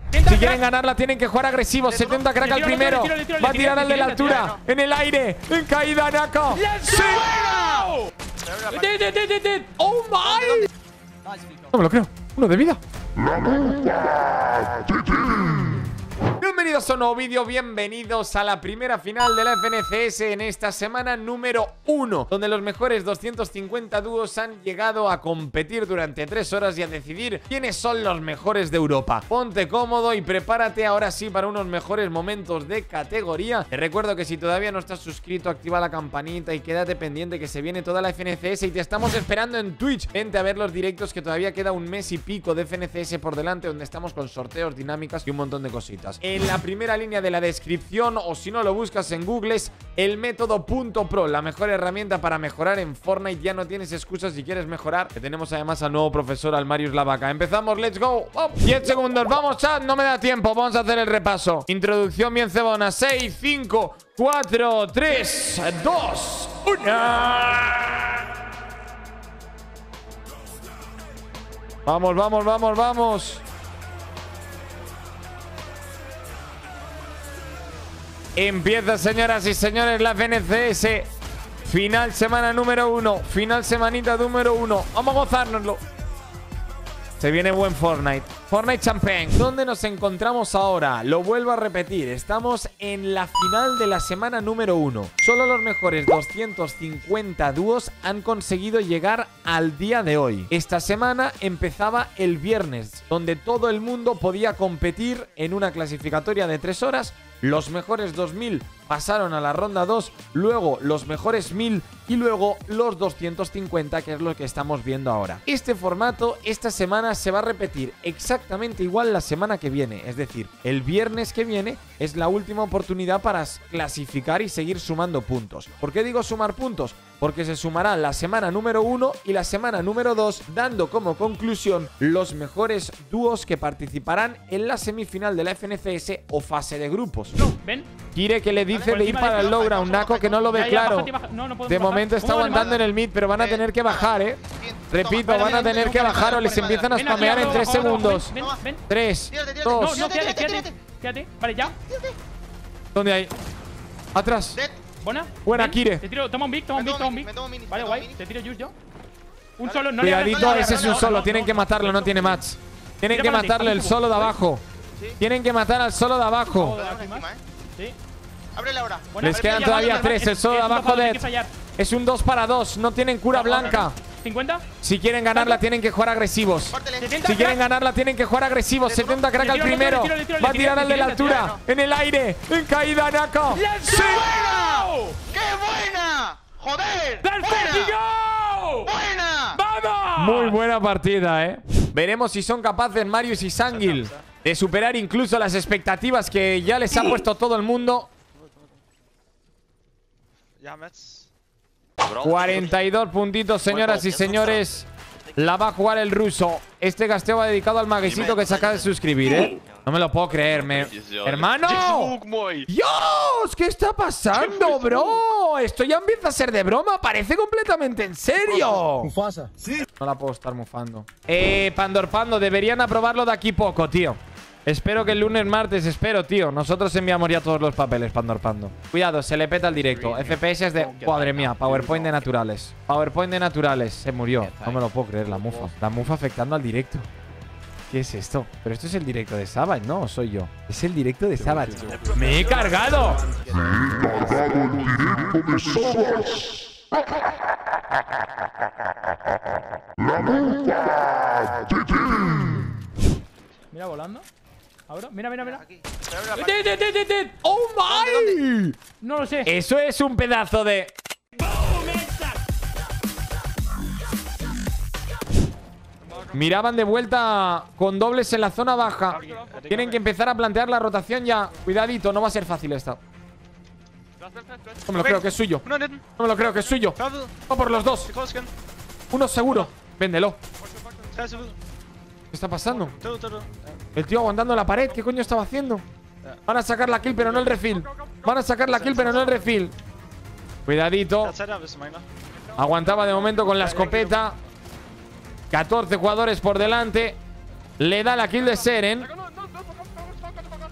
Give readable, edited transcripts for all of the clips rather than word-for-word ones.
Si quieren ganarla, tienen que jugar agresivos. 70 crack al primero. Va a tirar al de la altura. En el aire. En caída, Naka. ¡Sí! ¡Oh, my! No me lo creo. Uno de vida. Bienvenidos a un nuevo vídeo, bienvenidos a la primera final de la FNCS en esta semana número 1, donde los mejores 250 dúos han llegado a competir durante 3 horas y a decidir quiénes son los mejores de Europa. Ponte cómodo y prepárate ahora sí para unos mejores momentos de categoría. Te recuerdo que si todavía no estás suscrito, activa la campanita y quédate pendiente que se viene toda la FNCS y te estamos esperando en Twitch. Vente a ver los directos, que todavía queda un mes y pico de FNCS por delante, donde estamos con sorteos, dinámicas y un montón de cositas. En la primera línea de la descripción, o si no lo buscas en Google, es el método .pro, la mejor herramienta para mejorar en Fortnite. Ya no tienes excusas si quieres mejorar, que tenemos además al nuevo profesor, al Marius Lavaca. Empezamos, let's go. 10 segundos, vamos chat, no me da tiempo, vamos a hacer el repaso. Introducción bien cebona. 6, 5, 4, 3, 2, 1. Vamos, vamos, vamos, vamos. Empieza, señoras y señores, la FNCS. Final semana número 1. Final semanita número 1. Vamos a gozárnoslo. Se viene buen Fortnite. Fortnite Champagne. ¿Dónde nos encontramos ahora? Lo vuelvo a repetir. Estamos en la final de la semana número 1. Solo los mejores 250 dúos han conseguido llegar al día de hoy. Esta semana empezaba el viernes, donde todo el mundo podía competir en una clasificatoria de 3 horas. Los mejores 2000 pasaron a la ronda 2, luego los mejores 1000 y luego los 250, que es lo que estamos viendo ahora. Este formato esta semana se va a repetir exactamente igual la semana que viene, es decir, el viernes que viene es la última oportunidad para clasificar y seguir sumando puntos. ¿Por qué digo sumar puntos? Porque se sumará la semana número 1 y la semana número 2, dando como conclusión los mejores dúos que participarán en la semifinal de la FNCS o fase de grupos. No, ven. Kire que le dice de ir para el low ground. Nako que no lo ve claro. De momento está aguantando en el mid, pero van a tener que bajar, Repito, van a tener que bajar o les empiezan a spamear en 3 segundos. 3, 2. No, quédate. Vale, ya. ¿Dónde hay? Atrás. Buena, Kire. Te tiro, toma un big. Vale, guay. Te tiro yo. Un solo, no. Cuidadito, ese es un solo. Tienen que matarlo, no tiene match. Tienen que matarle el solo de abajo. Tienen que matar al solo de abajo. Sí. Ábrele ahora. Les quedan todavía 3. El solo de abajo es un 2 para 2. No tienen cura blanca. 50. Si quieren ganarla, tienen que jugar agresivos. Si quieren ganarla, tienen que jugar agresivos. 70 crack al primero. Va a tirar al de la altura. En el aire. En caída, Naka. ¡Sí! ¡Qué buena! ¡Joder! ¡Buena! ¡Vamos! Muy buena partida, Veremos si son capaces Marius y Sangil de superar incluso las expectativas que ya les ha puesto todo el mundo. 42 puntitos, señoras y señores. La va a jugar el ruso. Este gasteo va dedicado al maguesito que se acaba de suscribir, No me lo puedo creer, ¡Hermano! ¡Dios! ¿Qué está pasando, bro? Esto ya empieza a ser de broma. Parece completamente en serio. Mufasa. Sí. No la puedo estar mufando. Pandorpando, deberían aprobarlo de aquí poco, tío. Espero que el lunes, martes, tío. Nosotros enviamos ya todos los papeles, Pandorpando. Cuidado, se le peta el directo. FPS es de... Madre mía, PowerPoint de naturales. PowerPoint de naturales. Se murió. No me lo puedo creer, la mufa. La mufa afectando al directo. ¿Qué es esto? Pero esto es el directo de Savage, ¿no? ¿O soy yo? Es el directo de Savage. ¡Me he cargado! Mira volando. Ahora, mira. ¡Oh, my! No lo sé. Eso es un pedazo de... Miraban de vuelta con dobles en la zona baja. Tienen que empezar a plantear la rotación ya. Cuidadito, no va a ser fácil esta. No me lo creo que es suyo. No me lo creo que es suyo. Va por los dos. Uno seguro. Véndelo. ¿Qué está pasando? El tío aguantando la pared. ¿Qué coño estaba haciendo? Van a sacar la kill, pero no el refill. Cuidadito. Aguantaba de momento con la escopeta. 14 jugadores por delante. Le da la kill de Seren.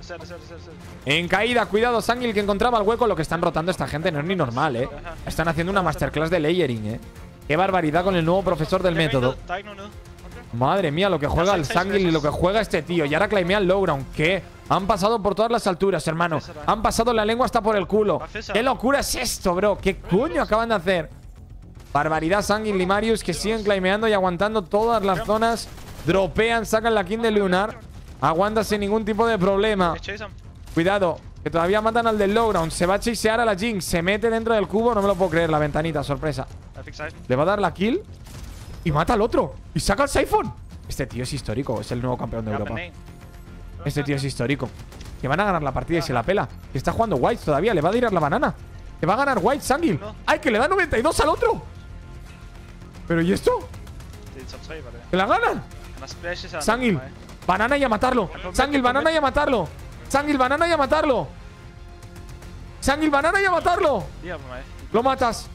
En caída, cuidado, Sangil, que encontraba el hueco. Lo que están rotando esta gente no es ni normal, ¿eh? Están haciendo una masterclass de layering, ¿eh? Qué barbaridad con el nuevo profesor del método. Madre mía, lo que juega el Sangil y lo que juega este tío. Y ahora claimea el low ground. ¿Qué? Han pasado por todas las alturas, hermano. Han pasado la lengua hasta por el culo. ¿Qué locura es esto, bro? ¿Qué coño acaban de hacer? Barbaridad, Sangil y Marius, que siguen claimeando y aguantando todas las zonas. Dropean, sacan la kill de Lunar. Aguanta sin ningún tipo de problema. Cuidado, que todavía matan al del low ground. Se va a chasear a la Jinx. Se mete dentro del cubo. No me lo puedo creer, la ventanita, sorpresa. Le va a dar la kill y mata al otro. Y saca el Siphon. Este tío es histórico. Es el nuevo campeón de Europa. Este tío es histórico. Que van a ganar la partida y se la pela. Que está jugando White todavía. Le va a tirar la banana. Que va a ganar White, Sangil. ¡Ay, que le da 92 al otro! ¿Pero y esto? ¿Que la ganan? Sangil, banana y a matarlo. Sangil, banana y a matarlo. Sangil, banana y a matarlo. Sangil, banana y a matarlo. Lo matas.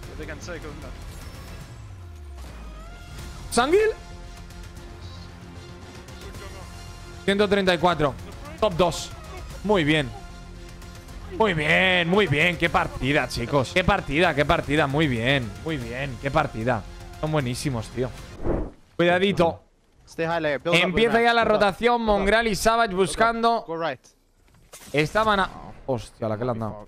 Sangil. 134. Top 2. Muy bien. Muy bien, muy bien. Qué partida, chicos. Qué partida, qué partida. Muy bien, muy bien. Qué partida. Son buenísimos, tío. Cuidadito. Empieza ya la rotación. Mongraal y Savage buscando. Estaban a... Hostia, la que le han dado.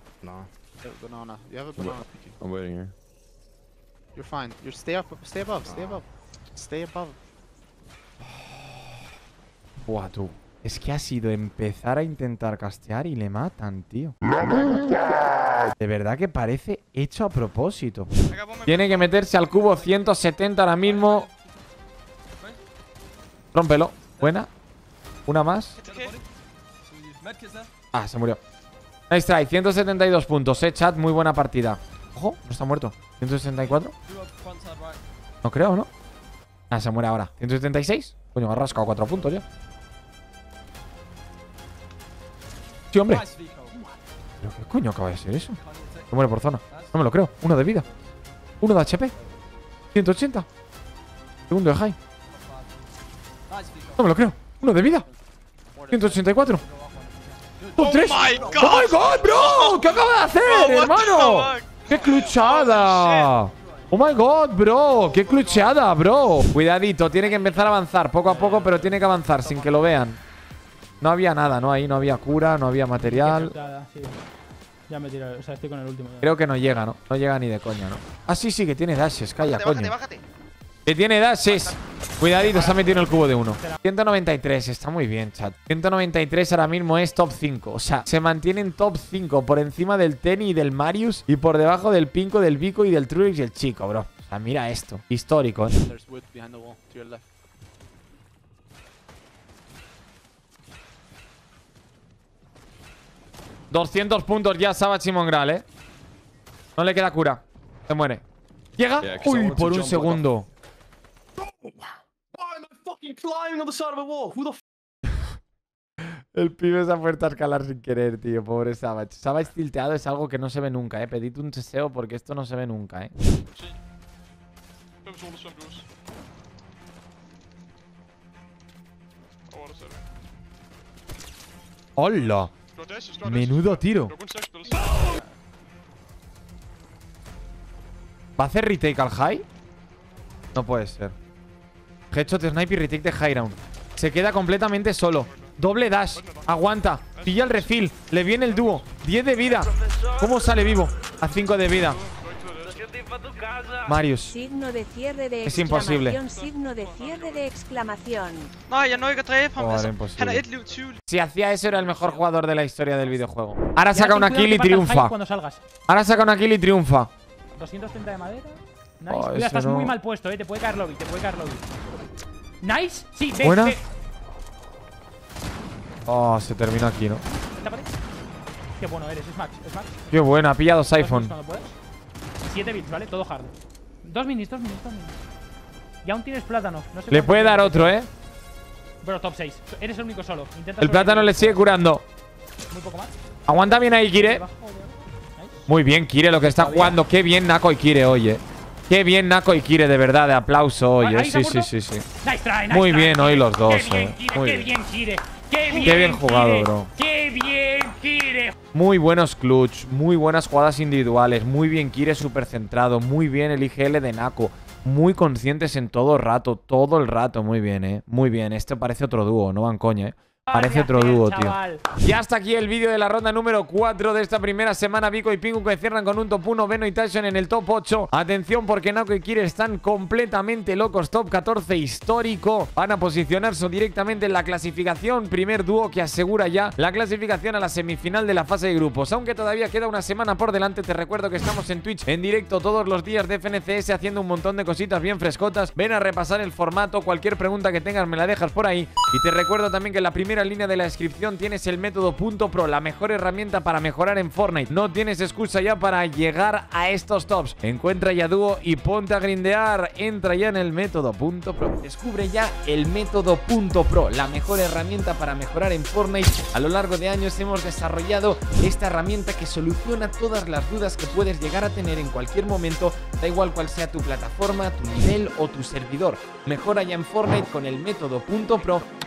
Buah, tú. Es que ha sido empezar a intentar castear y le matan, tío. De verdad que parece hecho a propósito. Tiene que meterse al cubo 170 ahora mismo. Rómpelo. Buena. Una más. Ah, se murió. Nice try. 172 puntos, chat. Muy buena partida. Ojo, no está muerto. 164. No creo, ¿no? Ah, se muere ahora. 176. Coño, me ha rascado 4 puntos ya. Sí, hombre. ¿Pero qué coño acaba de ser eso? Se muere por zona. No me lo creo. 1 de vida. 1 de HP. 180. Segundo de high. No me lo creo. 1 de vida. 184. ¡Top 3! ¡Oh my god, bro! ¿Qué acaba de hacer, hermano? ¡Qué cluchada! ¡Oh my god, bro! ¡Qué cluchada, bro! Cuidadito, tiene que empezar a avanzar poco a poco, pero tiene que avanzar sin que lo vean. No había nada, ¿no? Ahí no había cura, no había material. Ya me tiro, o sea, estoy con el último. Creo que no llega, ¿no? No llega ni de coña, ¿no? Ah, sí, sí, que tiene dashes. Calla, coño. Bájate. Que tiene dashes. Cuidadito, se ha metido en el cubo de 1. 193, está muy bien, chat. 193 ahora mismo es top 5. O sea, se mantiene en top 5 por encima del Tenny y del Marius y por debajo del Pinko, del Vico y del Trurix y el Chico, bro. O sea, mira esto. Histórico, ¿eh? 200 puntos ya Savage y Mongraal, ¿eh? No le queda cura. Se muere. ¿Llega? Uy, por un segundo. El pibe se ha puesto a escalar sin querer, tío. Pobre Savage. Savage tilteado es algo que no se ve nunca, ¿eh? Pedid un cheseo porque esto no se ve nunca, ¿eh? ¡Hola! Menudo tiro. ¿Va a hacer retake al high? No puede ser. Headshot, snipe y retake de high round. Se queda completamente solo. Doble dash. Aguanta. Pilla el refill. Le viene el dúo. 10 de vida. ¿Cómo sale vivo? A 5 de vida. Marius. Signo de cierre de es imposible. Signo de cierre de exclamación. Si hacía eso era el mejor jugador de la historia del videojuego. Ahora saca una kill y triunfa. Ahora saca una kill y triunfa. 230 de madera. Nice. Cuidado, estás muy mal puesto, te puede caer lobby, Nice. Sí, ve. Buena. Oh, se terminó aquí, ¿no? Qué bueno eres, es Max. Qué buena, ha pillado Siphon. 7 bits, ¿vale? Todo hard. 2 minis. Y aún tienes plátano. No sé le puede dar otro, ¿eh? Pero top 6. Eres el único solo. Intenta el plátano le sigue curando. Muy poco más. Aguanta bien ahí, Kire. Muy bien, Kire, lo que está jugando. Qué bien Nako y Kire, oye. Qué bien Nako y Kire, de verdad. De aplauso, oye. Sí. Nice try, muy bien hoy los dos, Qué bien, Kire. Qué bien jugado, bro. Qué bien, Kire! Muy buenos clutch, muy buenas jugadas individuales, muy bien Kire súper centrado, muy bien el IGL de Nako. Muy conscientes en todo el rato, muy bien, muy bien. Este parece otro dúo, no van coña, Parece otro dúo, tío. Y hasta aquí el vídeo de la ronda número 4 de esta primera semana. Vico y Pingu que cierran con un top 1, Beno y Tyson en el top 8. Atención porque Nako y Kire están completamente locos. Top 14 histórico. Van a posicionarse directamente en la clasificación. Primer dúo que asegura ya la clasificación a la semifinal de la fase de grupos. Aunque todavía queda una semana por delante, te recuerdo que estamos en Twitch en directo todos los días de FNCS haciendo un montón de cositas bien frescotas. Ven a repasar el formato. Cualquier pregunta que tengas me la dejas por ahí. Y te recuerdo también que en la primera línea de la descripción tienes el método .pro, la mejor herramienta para mejorar en Fortnite. No tienes excusa ya para llegar a estos tops. Encuentra ya dúo y ponte a grindear. Entra ya en el método .pro. Descubre ya el método .pro, la mejor herramienta para mejorar en Fortnite. A lo largo de años hemos desarrollado esta herramienta que soluciona todas las dudas que puedes llegar a tener en cualquier momento, da igual cual sea tu plataforma, tu nivel o tu servidor. Mejora ya en Fortnite con el método .pro